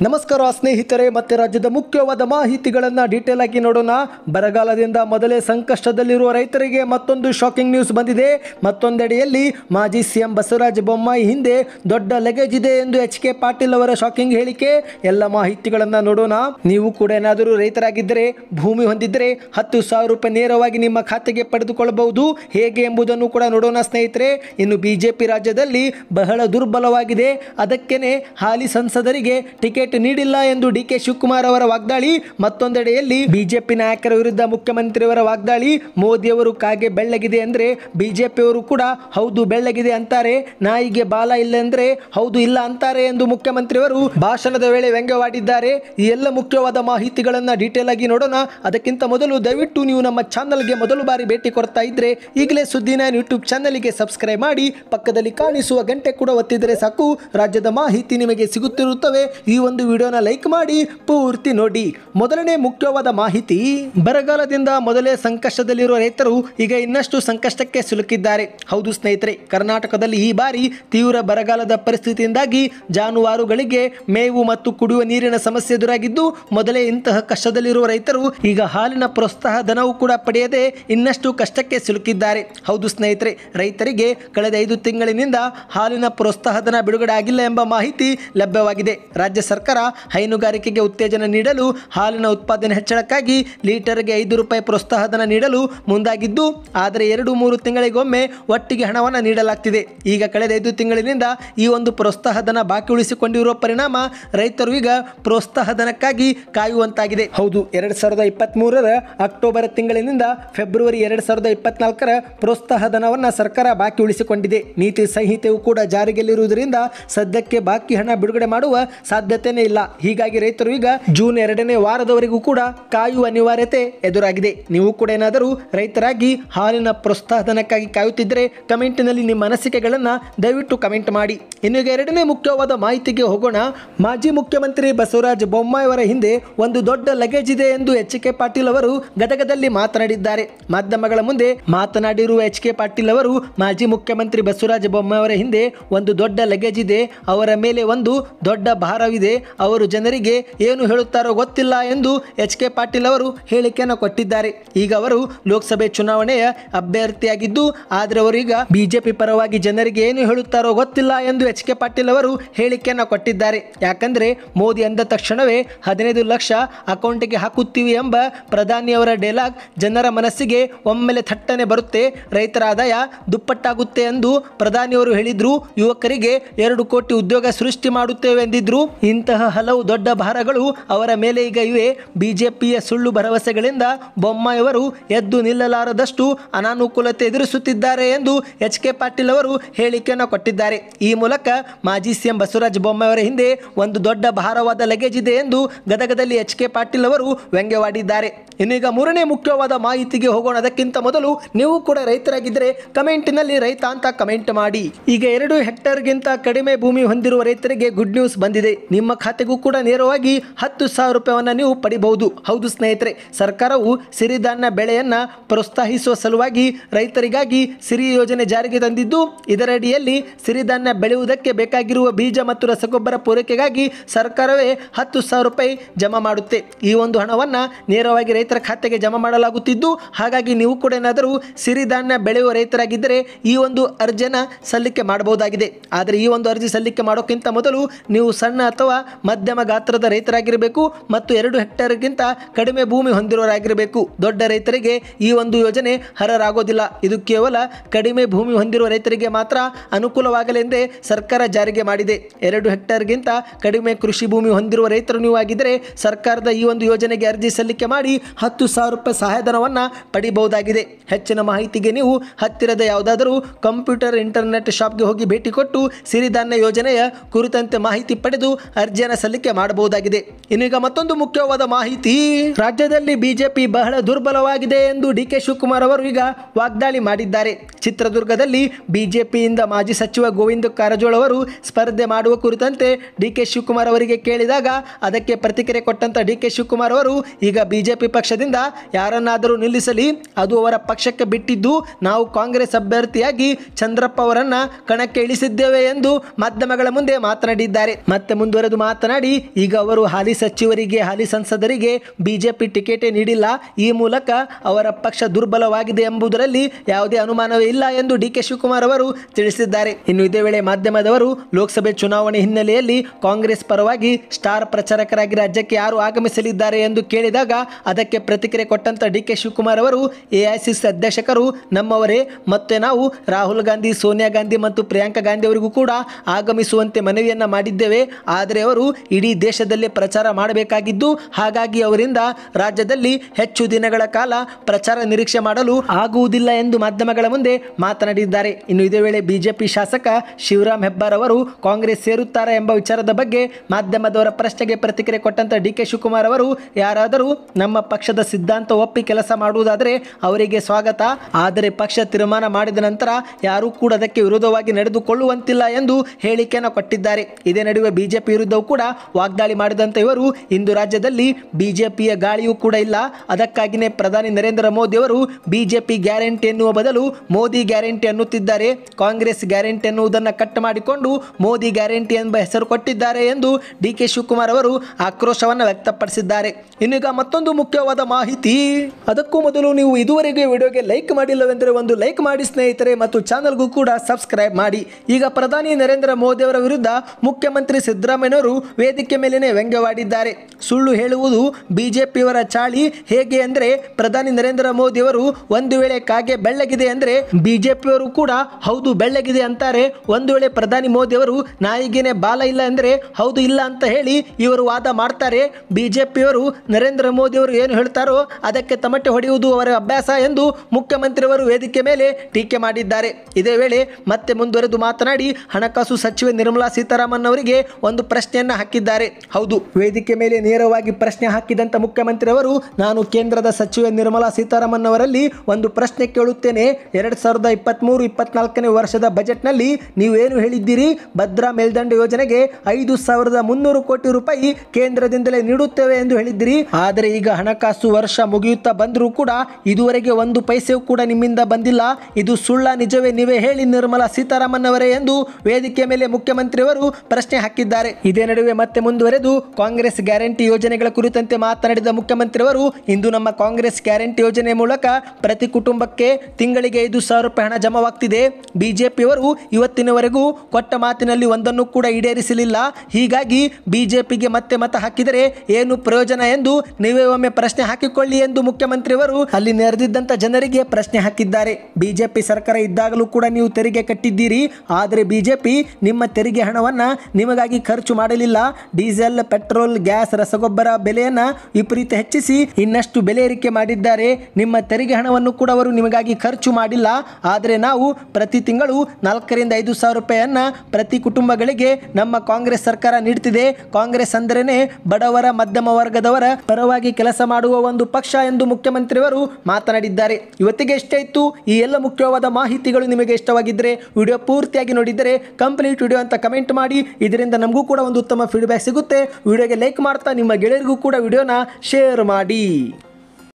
ನಮಸ್ಕಾರ ಸ್ನೇಹಿತರೆ, ಮತ್ತೆ ರಾಜ್ಯದ ಮುಖ್ಯವಾದ ಮಾಹಿತಿಗಳನ್ನು ಡೀಟೇಲ್ ಆಗಿ ನೋಡೋಣ. ಬರಗಾಲದಿಂದ ಮೊದಲೇ ಸಂಕಷ್ಟದಲ್ಲಿರುವ ರೈತರಿಗೆ ಮತ್ತೊಂದು ಶಾಕಿಂಗ್ ನ್ಯೂಸ್ ಬಂದಿದೆ. ಮತ್ತೊಂದೆಡೆಯಲ್ಲಿ ಮಾಜಿ ಸಿಎಂ ಬಸವರಾಜ ಬೊಮ್ಮಾಯಿ ಹಿಂದೆ ದೊಡ್ಡ ಲಗೇಜ್ ಇದೆ ಎಂದು ಎಚ್.ಕೆ. ಪಾಟೀಲ್ ಅವರ ಶಾಕಿಂಗ್ ಹೇಳಿಕೆ. ಎಲ್ಲ ಮಾಹಿತಿಗಳನ್ನು ನೋಡೋಣ. ನೀವು ಕೂಡ ಏನಾದರೂ ರೈತರಾಗಿದ್ದರೆ, ಭೂಮಿ ಹೊಂದಿದ್ದರೆ 10,000 ರೂಪಾಯಿ ನೇರವಾಗಿ ನಿಮ್ಮ ಖಾತೆಗೆ ಪಡೆದುಕೊಳ್ಳಬಹುದು. ಹೇಗೆ ಎಂಬುದನ್ನು ಕೂಡ ನೋಡೋಣ ಸ್ನೇಹಿತರೆ. ಇನ್ನು ಬಿಜೆಪಿ ರಾಜ್ಯದಲ್ಲಿ ಬಹಳ ದುರ್ಬಲವಾಗಿದೆ. ಅದಕ್ಕೇನೆ ಹಾಲಿ ಸಂಸದರಿಗೆ ಟಿಕೆಟ್ ನೀಡಿಲ್ಲ ಎಂದು ಡಿ.ಕೆ. ಶಿವಕುಮಾರ್ ಅವರ ವಾಗ್ದಾಳಿ. ಮತ್ತೊಂದೆಡೆಯಲ್ಲಿ ಬಿಜೆಪಿ ನಾಯಕರ ವಿರುದ್ಧ ಮುಖ್ಯಮಂತ್ರಿಯವರ ವಾಗ್ದಾಳಿ. ಮೋದಿಯವರು ಕಾಗೆ ಬೆಳ್ಳಗಿದೆ ಅಂದ್ರೆ ಬಿಜೆಪಿಯವರು ಕೂಡ ಹೌದು ಬೆಳ್ಳಗಿದೆ ಅಂತಾರೆ, ನಾಯಿಗೆ ಬಾಲ ಇಲ್ಲ ಅಂದ್ರೆ ಹೌದು ಇಲ್ಲ ಅಂತಾರೆ ಎಂದು ಮುಖ್ಯಮಂತ್ರಿಯವರು ಭಾಷಣದ ವೇಳೆ ವ್ಯಂಗ್ಯವಾಡಿದ್ದಾರೆ. ಈ ಎಲ್ಲ ಮುಖ್ಯವಾದ ಮಾಹಿತಿಗಳನ್ನ ಡೀಟೇಲ್ ಆಗಿ ನೋಡೋಣ. ಅದಕ್ಕಿಂತ ಮೊದಲು ದಯವಿಟ್ಟು ನೀವು ನಮ್ಮ ಚಾನಲ್ಗೆ ಮೊದಲು ಬಾರಿ ಭೇಟಿ ಕೊಡ್ತಾ ಇದ್ರೆ ಈಗಲೇ ಸುದ್ದಿ9 ಯೂಟ್ಯೂಬ್ ಚಾನಲ್ಗೆ ಸಬ್ಸ್ಕ್ರೈಬ್ ಮಾಡಿ, ಪಕ್ಕದಲ್ಲಿ ಕಾಣಿಸುವ ಗಂಟೆ ಕೂಡ ಒತ್ತಿದರೆ ಸಾಕು. ರಾಜ್ಯದ ಮಾಹಿತಿ ನಿಮಗೆ ಸಿಗುತ್ತಿರುತ್ತವೆ. ಈ ಒಂದು ವಿಡಿಯೋನ ಲೈಕ್ ಮಾಡಿ ಪೂರ್ತಿ ನೋಡಿ. ಮೊದಲನೇ ಮುಖ್ಯವಾದ ಮಾಹಿತಿ, ಬರಗಾಲದಿಂದ ಮೊದಲೇ ಸಂಕಷ್ಟದಲ್ಲಿರುವ ರೈತರು ಈಗ ಇನ್ನಷ್ಟು ಸಂಕಷ್ಟಕ್ಕೆ ಸಿಲುಕಿದ್ದಾರೆ. ಹೌದು ಸ್ನೇಹಿತರೆ, ಕರ್ನಾಟಕದಲ್ಲಿ ಈ ಬಾರಿ ತೀವ್ರ ಬರಗಾಲದ ಪರಿಸ್ಥಿತಿಯಿಂದಾಗಿ ಜಾನುವಾರುಗಳಿಗೆ ಮೇವು ಮತ್ತು ಕುಡಿಯುವ ನೀರಿನ ಸಮಸ್ಯೆ ಎದುರಾಗಿದ್ದು, ಮೊದಲೇ ಇಂತಹ ಕಷ್ಟದಲ್ಲಿರುವ ರೈತರು ಈಗ ಹಾಲಿನ ಪ್ರೋತ್ಸಾಹ ಧನವೂ ಕೂಡ ಪಡೆಯದೆ ಇನ್ನಷ್ಟು ಕಷ್ಟಕ್ಕೆ ಸಿಲುಕಿದ್ದಾರೆ. ಹೌದು ಸ್ನೇಹಿತರೆ, ರೈತರಿಗೆ ಕಳೆದ 5 ತಿಂಗಳಿನಿಂದ ಹಾಲಿನ ಪ್ರೋತ್ಸಾಹ ಧನ ಬಿಡುಗಡೆ ಆಗಿಲ್ಲ ಎಂಬ ಮಾಹಿತಿ ಲಭ್ಯವಾಗಿದೆ. ರಾಜ್ಯ ಸರ್ಕಾರ ಹೈನುಗಾರಿಕೆಗೆ ಉತ್ತೇಜನ ನೀಡಲು ಹಾಲಿನ ಉತ್ಪಾದನೆ ಹೆಚ್ಚಳಕ್ಕಾಗಿ ಲೀಟರ್ಗೆ 5 ರೂಪಾಯಿ ಪ್ರೋತ್ಸಾಹ ಧನ ನೀಡಲು ಮುಂದಾಗಿದ್ದು, ಆದರೆ 2-3 ತಿಂಗಳಿಗೊಮ್ಮೆ ಒಟ್ಟಿಗೆ ಹಣವನ್ನು ನೀಡಲಾಗ್ತಿದೆ. ಈಗ ಕಳೆದ 5 ತಿಂಗಳಿನಿಂದ ಈ ಒಂದು ಪ್ರೋತ್ಸಾಹ ಧನ ಬಾಕಿ ಉಳಿಸಿಕೊಂಡಿರುವ ಪರಿಣಾಮ ರೈತರು ಈಗ ಪ್ರೋತ್ಸಾಹ ಧನಕ್ಕಾಗಿ ಕಾಯುವಂತಾಗಿದೆ. ಹೌದು, 2023ರ ಅಕ್ಟೋಬರ್ ತಿಂಗಳಿನಿಂದ ಫೆಬ್ರವರಿ 2024ರ ಪ್ರೋತ್ಸಾಹ ಧನವನ್ನು ಸರ್ಕಾರ ಬಾಕಿ ಉಳಿಸಿಕೊಂಡಿದೆ. ನೀತಿ ಸಂಹಿತೆಯು ಕೂಡ ಜಾರಿಯಲ್ಲಿರುವುದರಿಂದ ಸದ್ಯಕ್ಕೆ ಬಾಕಿ ಹಣ ಬಿಡುಗಡೆ ಮಾಡುವ ಸಾಧ್ಯತೆನೇ ಇಲ್ಲ. ಹೀಗಾಗಿ ರೈತರು ಈಗ ಜೂನ್ 2ನೇ ವಾರದವರೆಗೂ ಕೂಡ ಕಾಯುವ ಅನಿವಾರ್ಯತೆ ಎದುರಾಗಿದೆ. ನೀವು ಕೂಡ ಏನಾದರೂ ರೈತರಾಗಿ ಹಾಲಿನ ಪ್ರೋತ್ಸಾಹ ಧನಕ್ಕಾಗಿ ಕಾಯುತ್ತಿದ್ದರೆ ಕಮೆಂಟ್ನಲ್ಲಿ ನಿಮ್ಮ ಅನಿಸಿಕೆಗಳನ್ನು ದಯವಿಟ್ಟು ಕಮೆಂಟ್ ಮಾಡಿ. ಇನ್ನು ಈಗ 2ನೇ ಮುಖ್ಯವಾದ ಮಾಹಿತಿಗೆ ಹೋಗೋಣ. ಮಾಜಿ ಮುಖ್ಯಮಂತ್ರಿ ಬಸವರಾಜ ಬೊಮ್ಮಾಯಿ ಅವರ ಹಿಂದೆ ಒಂದು ದೊಡ್ಡ ಲಗೇಜ್ ಇದೆ ಎಂದು ಎಚ್.ಕೆ. ಪಾಟೀಲ್ ಅವರು ಗದಗದಲ್ಲಿ ಮಾತನಾಡಿದ್ದಾರೆ. ಮಾಧ್ಯಮಗಳ ಮುಂದೆ ಮಾತನಾಡಿರುವ ಎಚ್.ಕೆ. ಪಾಟೀಲ್ ಅವರು, ಮಾಜಿ ಮುಖ್ಯಮಂತ್ರಿ ಬಸವರಾಜ ಬೊಮ್ಮಾಯಿ ಅವರ ಹಿಂದೆ ಒಂದು ದೊಡ್ಡ ಲಗೇಜ್ ಇದೆ, ಅವರ ಮೇಲೆ ಒಂದು ದೊಡ್ಡ ಭಾರವಿದೆ, ಅವರು ಜನರಿಗೆ ಏನು ಹೇಳುತ್ತಾರೋ ಗೊತ್ತಿಲ್ಲ ಎಂದು ಎಚ್.ಕೆ. ಪಾಟೀಲ್ ಅವರು ಹೇಳಿಕೆಯನ್ನು ಕೊಟ್ಟಿದ್ದಾರೆ. ಈಗ ಅವರು ಲೋಕಸಭೆ ಚುನಾವಣೆಯ ಅಭ್ಯರ್ಥಿಯಾಗಿದ್ದು, ಆದರೆ ಅವರೀಗ ಬಿಜೆಪಿ ಪರವಾಗಿ ಜನರಿಗೆ ಏನು ಹೇಳುತ್ತಾರೋ ಗೊತ್ತಿಲ್ಲ ಎಂದು ಎಚ್.ಕೆ. ಪಾಟೀಲ್ ಅವರು ಹೇಳಿಕೆಯನ್ನು ಕೊಟ್ಟಿದ್ದಾರೆ. ಯಾಕಂದ್ರೆ ಮೋದಿ ಅಂದ ತಕ್ಷಣವೇ 15 ಲಕ್ಷ ಅಕೌಂಟ್ಗೆ ಹಾಕುತ್ತೀವಿ ಎಂಬ ಪ್ರಧಾನಿಯವರ ಡೈಲಾಗ್ ಜನರ ಮನಸ್ಸಿಗೆ ಒಮ್ಮೆಲೆ ಥಟ್ಟನೆ ಬರುತ್ತೆ. ರೈತರ ಆದಾಯ ದುಪ್ಪಟ್ಟಾಗುತ್ತೆ ಎಂದು ಪ್ರಧಾನಿಯವರು ಹೇಳಿದ್ರು. ಯುವಕರಿಗೆ 2 ಕೋಟಿ ಉದ್ಯೋಗ ಸೃಷ್ಟಿ ಮಾಡುತ್ತೇವೆ ಎಂದಿದ್ರು. ಇಂತಹ ಹಲವು ದೊಡ್ಡ ಭಾರಗಳು ಅವರ ಮೇಲೆ ಈಗ ಇವೆ. ಬಿಜೆಪಿಯ ಸುಳ್ಳು ಭರವಸೆಗಳಿಂದ ಬೊಮ್ಮಾಯಿಯವರು ಎದ್ದು ನಿಲ್ಲಲಾರದಷ್ಟು ಅನಾನುಕೂಲತೆ ಎದುರಿಸುತ್ತಿದ್ದಾರೆ ಎಂದು ಎಚ್.ಕೆ. ಪಾಟೀಲ್ ಅವರು ಹೇಳಿಕೆಯನ್ನು ಕೊಟ್ಟಿದ್ದಾರೆ. ಈ ಮೂಲಕ ಮಾಜಿ ಸಿಎಂ ಬಸವರಾಜ ಬೊಮ್ಮಾಯಿ ಅವರ ಹಿಂದೆ ಒಂದು ದೊಡ್ಡ ಭಾರವಾದ ಲಗೇಜ್ ಇದೆ ಎಂದು ಗದಗದಲ್ಲಿ ಎಚ್.ಕೆ. ಪಾಟೀಲ್ ಅವರು ವ್ಯಂಗ್ಯವಾಡಿದ್ದಾರೆ. ಇನ್ನೀಗ 3ನೇ ಮುಖ್ಯವಾದ ಮಾಹಿತಿಗೆ ಹೋಗೋಣ. ಅದಕ್ಕಿಂತ ಮೊದಲು ನೀವು ಕೂಡ ರೈತರಾಗಿದ್ದರೆ ಕಮೆಂಟ್ನಲ್ಲಿ ರೈತ ಅಂತ ಕಮೆಂಟ್ ಮಾಡಿ. ಈಗ 2 ಹೆಕ್ಟೇರ್ಗಿಂತ ಕಡಿಮೆ ಭೂಮಿ ಹೊಂದಿರುವ ರೈತರಿಗೆ ಗುಡ್ ನ್ಯೂಸ್ ಬಂದಿದೆ. ನಿಮ್ಮ ಖಾತೆಗೂ ಕೂಡ ನೇರವಾಗಿ 10,000 ರೂಪಾಯಿಯನ್ನು ನೀವು ಪಡಿಬಹುದು. ಹೌದು ಸ್ನೇಹಿತರೆ, ಸರ್ಕಾರವು ಸಿರಿಧಾನ್ಯ ಬೆಳೆಯನ್ನ ಪ್ರೋತ್ಸಾಹಿಸುವ ಸಲುವಾಗಿ ರೈತರಿಗಾಗಿ ಸಿರಿ ಯೋಜನೆ ಜಾರಿಗೆ ತಂದಿದ್ದು, ಇದರಡಿಯಲ್ಲಿ ಸಿರಿಧಾನ್ಯ ಬೆಳೆಯುವುದಕ್ಕೆ ಬೇಕಾಗಿರುವ ಬೀಜ ಮತ್ತು ರಸಗೊಬ್ಬರ ಪೂರೈಕೆಗಾಗಿ ಸರ್ಕಾರವೇ 10,000 ರೂಪಾಯಿ ಜಮಾ ಮಾಡುತ್ತೆ. ಈ ಒಂದು ಹಣವನ್ನ ನೇರವಾಗಿ ರೈತರ ಖಾತೆಗೆ ಜಮಾ ಮಾಡಲಾಗುತ್ತಿದ್ದು, ಹಾಗಾಗಿ ನೀವು ಕೂಡ ಏನಾದರೂ ಸಿರಿಧಾನ್ಯ ಬೆಳೆಯುವ ರೈತರಾಗಿದ್ದರೆ ಈ ಒಂದು ಅರ್ಜಿಯನ್ನು ಸಲ್ಲಿಕೆ ಮಾಡಬಹುದಾಗಿದೆ. ಆದರೆ ಈ ಒಂದು ಅರ್ಜಿ ಸಲ್ಲಿಕೆ ಮಾಡೋಕ್ಕಿಂತ ಮೊದಲು ನೀವು ಸಣ್ಣ ಅಥವಾ ಮಧ್ಯಮ ಗಾತ್ರದ ರೈತರಾಗಿರಬೇಕು ಮತ್ತು 2 ಹೆಕ್ಟೇರ್ಗಿಂತ ಕಡಿಮೆ ಭೂಮಿ ಹೊಂದಿರುವವರಾಗಿರಬೇಕು. ದೊಡ್ಡ ರೈತರಿಗೆ ಈ ಒಂದು ಯೋಜನೆ ಹರರಾಗೋದಿಲ್ಲ. ಇದು ಕೇವಲ ಕಡಿಮೆ ಭೂಮಿ ಹೊಂದಿರುವ ರೈತರಿಗೆ ಮಾತ್ರ ಅನುಕೂಲವಾಗಲೆಂದೇ ಸರ್ಕಾರ ಜಾರಿಗೆ ಮಾಡಿದೆ. 2 ಹೆಕ್ಟೇರ್ಗಿಂತ ಕಡಿಮೆ ಕೃಷಿ ಭೂಮಿ ಹೊಂದಿರುವ ರೈತರು ನೀವು ಆಗಿದ್ದರೆ ಸರ್ಕಾರದ ಈ ಒಂದು ಯೋಜನೆಗೆ ಅರ್ಜಿ ಸಲ್ಲಿಕೆ ಮಾಡಿ 10,000 ರೂಪಾಯಿ ಸಹಾಯಧನವನ್ನು ಪಡಿಬಹುದಾಗಿದೆ. ಹೆಚ್ಚಿನ ಮಾಹಿತಿಗೆ ನೀವು ಹತ್ತಿರದ ಯಾವುದಾದರೂ ಕಂಪ್ಯೂಟರ್ ಇಂಟರ್ನೆಟ್ ಶಾಪ್ಗೆ ಹೋಗಿ ಭೇಟಿ ಕೊಟ್ಟು ಸಿರಿಧಾನ್ಯ ಯೋಜನೆಯ ಕುರಿತಂತೆ ಮಾಹಿತಿ ಪಡೆದು ಅರ್ಜಿಯನ್ನು ಸಲ್ಲಿಕೆ ಮಾಡಬಹುದಾಗಿದೆ. ಇನ್ನೀಗ ಮತ್ತೊಂದು ಮುಖ್ಯವಾದ ಮಾಹಿತಿ, ರಾಜ್ಯದಲ್ಲಿ ಬಿಜೆಪಿ ಬಹಳ ದುರ್ಬಲವಾಗಿದೆ ಎಂದು ಡಿ.ಕೆ. ಶಿವಕುಮಾರ್ ಅವರು ಈಗ ವಾಗ್ದಾಳಿ ಮಾಡಿದ್ದಾರೆ. ಚಿತ್ರದುರ್ಗದಲ್ಲಿ ಬಿಜೆಪಿಯಿಂದ ಮಾಜಿ ಸಚಿವ ಗೋವಿಂದ ಕಾರಜೋಳ ಅವರು ಸ್ಪರ್ಧೆ ಮಾಡುವ ಕುರಿತಂತೆ ಡಿ.ಕೆ. ಶಿವಕುಮಾರ್ ಅವರಿಗೆ ಕೇಳಿದಾಗ ಅದಕ್ಕೆ ಪ್ರತಿಕ್ರಿಯೆ ಕೊಟ್ಟಂತ ಡಿ.ಕೆ. ಶಿವಕುಮಾರ್ ಅವರು, ಈಗ ಬಿಜೆಪಿ ಪಕ್ಷದಿಂದ ಯಾರನ್ನಾದರೂ ನಿಲ್ಲಿಸಲಿ, ಅದು ಅವರ ಪಕ್ಷಕ್ಕೆ ಬಿಟ್ಟಿದ್ದು, ನಾವು ಕಾಂಗ್ರೆಸ್ ಅಭ್ಯರ್ಥಿಯಾಗಿ ಚಂದ್ರಪ್ಪ ಅವರನ್ನ ಕಣಕ್ಕೆ ಇಳಿಸಿದ್ದೇವೆ ಎಂದು ಮಾಧ್ಯಮಗಳ ಮುಂದೆ ಮಾತನಾಡಿದ್ದಾರೆ. ಮತ್ತೆ ಮುಂದುವರೆದು ಮಾತನಾಡಿ, ಈಗ ಅವರು ಹಾಲಿ ಸಚಿವರಿಗೆ, ಹಾಲಿ ಸಂಸದರಿಗೆ ಬಿಜೆಪಿ ಟಿಕೆಟೇ ನೀಡಿಲ್ಲ. ಈ ಮೂಲಕ ಅವರ ಪಕ್ಷ ದುರ್ಬಲವಾಗಿದೆ ಎಂಬುದರಲ್ಲಿ ಯಾವುದೇ ಅನುಮಾನವೇ ಇಲ್ಲ ಎಂದು ಡಿ.ಕೆ. ಶಿವಕುಮಾರ್ ಅವರು ತಿಳಿಸಿದ್ದಾರೆ. ಇನ್ನು ಇದೇ ವೇಳೆ ಮಾಧ್ಯಮದವರು ಲೋಕಸಭೆ ಚುನಾವಣೆ ಹಿನ್ನೆಲೆಯಲ್ಲಿ ಕಾಂಗ್ರೆಸ್ ಪರವಾಗಿ ಸ್ಟಾರ್ ಪ್ರಚಾರಕರಾಗಿ ರಾಜ್ಯಕ್ಕೆ ಯಾರು ಆಗಮಿಸಲಿದ್ದಾರೆ ಎಂದು ಕೇಳಿದಾಗ ಅದಕ್ಕೆ ಪ್ರತಿಕ್ರಿಯೆ ಕೊಟ್ಟಂತ ಡಿ.ಕೆ. ಶಿವಕುಮಾರ್ ಅವರು, ಎಐಸಿಸಿ ಅಧ್ಯಕ್ಷರು ನಮ್ಮವರೇ, ಮತ್ತೆ ನಾವು ರಾಹುಲ್ ಗಾಂಧಿ, ಸೋನಿಯಾ ಗಾಂಧಿ ಮತ್ತು ಪ್ರಿಯಾಂಕಾ ಗಾಂಧಿ ಅವರಿಗೂ ಕೂಡ ಆಗಮಿಸುವಂತೆ ಮನವಿಯನ್ನ ಮಾಡಿದ್ದೇವೆ. ಆದರೆ ಅವರು ಇಡೀ ದೇಶದಲ್ಲೇ ಪ್ರಚಾರ ಮಾಡಬೇಕಾಗಿದ್ದು, ಹಾಗಾಗಿ ಅವರಿಂದ ರಾಜ್ಯದಲ್ಲಿ ಹೆಚ್ಚು ದಿನಗಳ ಕಾಲ ಪ್ರಚಾರ ನಿರೀಕ್ಷೆ ಮಾಡಲು ಆಗುವುದಿಲ್ಲ ಎಂದು ಮಾಧ್ಯಮಗಳ ಮುಂದೆ ಮಾತನಾಡಿದ್ದಾರೆ. ಇನ್ನು ಇದೇ ವೇಳೆ ಬಿಜೆಪಿ ಶಾಸಕ ಶಿವರಾಮ್ ಹೆಬ್ಬಾರ್ ಅವರು ಕಾಂಗ್ರೆಸ್ ಸೇರುತ್ತಾರೆ ಎಂಬ ವಿಚಾರದ ಬಗ್ಗೆ ಮಾಧ್ಯಮದವರ ಪ್ರಶ್ನೆಗೆ ಪ್ರತಿಕ್ರಿಯೆ ಕೊಟ್ಟಂತ ಡಿ.ಕೆ. ಶಿವಕುಮಾರ್ ಅವರು, ಯಾರಾದರೂ ನಮ್ಮ ಪಕ್ಷದ ಸಿದ್ಧಾಂತ ಒಪ್ಪಿ ಕೆಲಸ ಮಾಡುವುದಾದರೆ ಅವರಿಗೆ ಸ್ವಾಗತ. ಆದರೆ ಪಕ್ಷ ತೀರ್ಮಾನ ಮಾಡಿದ ನಂತರ ಯಾರೂ ಕೂಡ ಅದಕ್ಕೆ ವಿರೋಧವಾಗಿ ನಡೆದುಕೊಳ್ಳುವಂತಿಲ್ಲ ಎಂದು ಹೇಳಿಕೆಯನ್ನು ಕೊಟ್ಟಿದ್ದಾರೆ. ಇದೇ ನಡುವೆ ಬಿಜೆಪಿ ವಿರುದ್ಧವೂ ಕೂಡ ವಾಗ್ದಾಳಿ ಮಾಡಿದಂತ ಇವರು, ಇಂದು ರಾಜ್ಯದಲ್ಲಿ ಬಿಜೆಪಿಯ ಗಾಳಿಯೂ ಕೂಡ ಇಲ್ಲ. ಅದಕ್ಕಾಗಿಯೇ ಪ್ರಧಾನಿ ನರೇಂದ್ರ ಮೋದಿ ಅವರು ಬಿಜೆಪಿ ಗ್ಯಾರಂಟಿ ಎನ್ನುವ ಬದಲು ಮೋದಿ ಗ್ಯಾರಂಟಿ ಅನ್ನುತ್ತಿದ್ದಾರೆ. ಕಾಂಗ್ರೆಸ್ ಗ್ಯಾರಂಟಿ ಎನ್ನುವುದನ್ನು ಕಟ್ ಮಾಡಿಕೊಂಡು ಮೋದಿ ಗ್ಯಾರಂಟಿ ಎಂಬ ಹೆಸರು ಕೊಟ್ಟಿದ್ದಾರೆ ಎಂದು ಡಿ.ಕೆ. ಶಿವಕುಮಾರ್ ಅವರು ಆಕ್ರೋಶವನ್ನು ವ್ಯಕ್ತಪಡಿಸಿದ್ದಾರೆ. ಇನ್ನೀಗ ಮತ್ತೊಂದು ಮುಖ್ಯವಾದ ಮಾಹಿತಿ. ಅದಕ್ಕೂ ಮೊದಲು ನೀವು ಇದುವರೆಗೆ ವಿಡಿಯೋಗೆ ಲೈಕ್ ಮಾಡಿಲ್ಲವೆಂದರೆ ಒಂದು ಲೈಕ್ ಮಾಡಿ ಸ್ನೇಹಿತರೆ, ಮತ್ತು ಚಾನಲ್ಗೂ ಕೂಡ ಸಬ್ಸ್ಕ್ರೈಬ್ ಮಾಡಿ. ಈಗ ಪ್ರಧಾನಿ ನರೇಂದ್ರ ಮೋದಿ ಅವರ ವಿರುದ್ಧ ಮುಖ್ಯಮಂತ್ರಿ ಸಿದ್ದರಾಮಯ್ಯನವರು ವೇದಿಕೆ ಮೇಲೇನೆ ವ್ಯಂಗ್ಯವಾಡಿದ್ದಾರೆ. ಸುಳ್ಳು ಹೇಳುವುದು ಬಿಜೆಪಿಯವರ ಚಾಳಿ. ಹೇಗೆ ಅಂದರೆ, ಪ್ರಧಾನಿ ನರೇಂದ್ರ ಮೋದಿ ಅವರು ಒಂದು ವೇಳೆ ಕಾಗೆ ಬೆಳ್ಳಗಿದೆ ಅಂದರೆ ಬಿಜೆಪಿಯವರು ಕೂಡ ಹೌದು ಬೆಳ್ಳಗಿದೆ ಅಂತಾರೆ. ಒಂದು ವೇಳೆ ಪ್ರಧಾನಿ ಮೋದಿ ಅವರು ನಾಯಿಗೆನೆ ಬಾಲ ಇಲ್ಲ ಅಂದರೆ ಹೌದು ಇಲ್ಲ ಅಂತ ಹೇಳಿ ಇವರು ವಾದ ಮಾಡ್ತಾರೆ. ಬಿಜೆಪಿಯವರು ನರೇಂದ್ರ ಮೋದಿ ಅವರು ಏನು ಹೇಳ್ತಾರೋ ಅದಕ್ಕೆ ತಮಟೆ ಹೊಡೆಯುವುದು ಅವರ ಅಭ್ಯಾಸ ಎಂದು ಮುಖ್ಯಮಂತ್ರಿಯವರು ವೇದಿಕೆ ಮೇಲೆ ಟೀಕೆ ಮಾಡಿದ್ದಾರೆ. ಇದೇ ವೇಳೆ ಮತ್ತೆ ಮುಂದುವರೆದು ಮಾತನಾಡಿ, ಹಣಕಾಸು ಸಚಿವೆ ನಿರ್ಮಲಾ ಸೀತಾರಾಮನ್ ಅವರಿಗೆ ಒಂದು ಪ್ರಶ್ನೆಯನ್ನ ಹಾಕಿದ್ದಾರೆ. ಹೌದು, ವೇದಿಕೆ ಮೇಲೆ ನೇರವಾಗಿ ಪ್ರಶ್ನೆ ಹಾಕಿದಂತ ಮುಖ್ಯಮಂತ್ರಿ ಅವರು, ನಾನು ಕೇಂದ್ರದ ಸಚಿವೆ ನಿರ್ಮಲಾ ಸೀತಾರಾಮನ್ ಅವರಲ್ಲಿ ಒಂದು ಪ್ರಶ್ನೆ ಕೇಳುತ್ತೇನೆ. 2023-24ನೇ ವರ್ಷದ ಬಜೆಟ್ನಲ್ಲಿ ನೀವೇನು ಹೇಳಿದ್ದೀರಿ? ಭದ್ರಾ ಮೇಲ್ದಂಡೆ ಯೋಜನೆಗೆ 5,300 ಕೋಟಿ ರೂಪಾಯಿ ಕೇಂದ್ರದಿಂದಲೇ ನೀಡುತ್ತೇವೆ ಎಂದು ಹೇಳಿದ್ದೀರಿ. ಆದರೆ ಈಗ ಹಣಕಾಸು ವರ್ಷ ಮುಗಿಯುತ್ತಾ ಬಂದರೂ ಕೂಡ ಇದುವರೆಗೆ ಒಂದು ಪೈಸೆಯೂ ಕೂಡ ನಿಮ್ಮಿಂದ ಬಂದಿಲ್ಲ. ಇದು ಸುಳ್ಳ, ನಿಜವೇ? ನೀವೇ ಹೇಳಿ ನಿರ್ಮಲಾ ಸೀತಾರಾಮನ್ ಅವರೇ ಎಂದು ವೇದಿಕೆ ಮೇಲೆ ಮುಖ್ಯಮಂತ್ರಿಯವರು ಪ್ರಶ್ನೆ ಹಾಕಿದ್ದಾರೆ. ಇದೇ ನಡುವೆ ಮತ್ತೆ ಮುಂದುವರೆದು ಕಾಂಗ್ರೆಸ್ ಗ್ಯಾರಂಟಿ ಯೋಜನೆಗಳ ಕುರಿತಂತೆ ಮಾತನಾಡಿದ ಮುಖ್ಯಮಂತ್ರಿಯವರು, ಇಂದು ನಮ್ಮ ಕಾಂಗ್ರೆಸ್ ಗ್ಯಾರಂಟಿ ಯೋಜನೆ ಮೂಲಕ ಪ್ರತಿ ಕುಟುಂಬಕ್ಕೆ ತಿಂಗಳಿಗೆ 5,000 ರೂಪಾಯಿ ಹಣ ಜಮಾವಾಗ್ತಿದೆ. ಬಿಜೆಪಿಯವರು ಇವತ್ತಿನವರೆಗೂ ಕೊಟ್ಟ ಮಾತಿನಲ್ಲಿ ಒಂದನ್ನು ಕೂಡ ಈಡೇರಿಸಲಿಲ್ಲ. ಹೀಗಾಗಿ ಬಿಜೆಪಿಗೆ ಮತ್ತೆ ಮತ ಹಾಕಿದರೆ ಏನು ಪ್ರಯೋಜನ ಎಂದು ನೀವೇ ಒಮ್ಮೆ ಪ್ರಶ್ನೆ ಹಾಕಿಕೊಳ್ಳಿ ಎಂದು ಮುಖ್ಯಮಂತ್ರಿಯವರು ಅಲ್ಲಿ ನೆರೆದಿದ್ದಂತ ಜನರಿಗೆ ಪ್ರಶ್ನೆ ಹಾಕಿದ್ದಾರೆ. ಬಿಜೆಪಿ ಸರ್ಕಾರ ಇದ್ದಾಗಲೂ ಕೂಡ ನೀವು ತೆರಿಗೆ ಕಟ್ಟಿದ್ದೀರಿ. ಆದರೆ ಬಿಜೆಪಿ ನಿಮ್ಮ ತೆರಿಗೆ ಹಣವನ್ನ ನಿಮಗಾಗಿ ಖರ್ಚು ಮಾಡಲಿಲ್ಲ. ಡೀಸೆಲ್, ಪೆಟ್ರೋಲ್, ಗ್ಯಾಸ್, ರಸಗೊಬ್ಬರ ಬೆಲೆಯನ್ನ ವಿಪರೀತ ಹೆಚ್ಚಿಸಿ ಇನ್ನಷ್ಟು ಬೆಲೆ ಏರಿಕೆ ಮಾಡಿದ್ದಾರೆ. ನಿಮ್ಮ ತೆರಿಗೆ ಹಣವನ್ನು ಕೂಡ ಅವರು ನಿಮಗಾಗಿ ಖರ್ಚು ಮಾಡಿಲ್ಲ. ಆದರೆ ನಾವು ಪ್ರತಿ ತಿಂಗಳು 4,000 ರಿಂದ 5,000 ರೂಪಾಯಿಯನ್ನ ಪ್ರತಿ ಕುಟುಂಬಗಳಿಗೆ ನಮ್ಮ ಕಾಂಗ್ರೆಸ್ ಸರ್ಕಾರ ನೀಡುತ್ತಿದೆ. ಕಾಂಗ್ರೆಸ್ ಅಂದ್ರೇನೆ ಬಡವರ, ಮಧ್ಯಮ ವರ್ಗದವರ ಪರವಾಗಿ ಕೆಲಸ ಮಾಡುವ ಒಂದು ಪಕ್ಷ ಎಂದು ಮುಖ್ಯಮಂತ್ರಿಯವರು ಮಾತನಾಡಿದ್ದಾರೆ. ಇವತ್ತಿಗೆ ಇಷ್ಟ ಇತ್ತು. ಈ ಎಲ್ಲ ಮುಖ್ಯವಾದ ಮಾಹಿತಿಗಳು ನಿಮಗೆ ಇಷ್ಟವಾಗಿದ್ದರೆ ವಿಡಿಯೋ ಪೂರ್ತಿಯಾಗಿ ನೋಡಿದರೆ ಕಂಪ್ಲೀಟ್ ವಿಡಿಯೋ ಅಂತ ಕಮೆಂಟ್ ಮಾಡಿ. ಇದರಿಂದ ನಮಗೂ ಕೂಡ ಒಂದು ಉತ್ತಮ ಫೀಡ್ಬ್ಯಾಕ್ ಸಿಗುತ್ತೆ. ವಿಡಿಯೋಗೆ ಲೈಕ್ ಮಾಡ್ತಾ ನಿಮ್ಮ ಗೆಳೆಯರಿಗೂ ಕೂಡ ವಿಡಿಯೋನ ಶೇರ್ ಮಾಡಿ.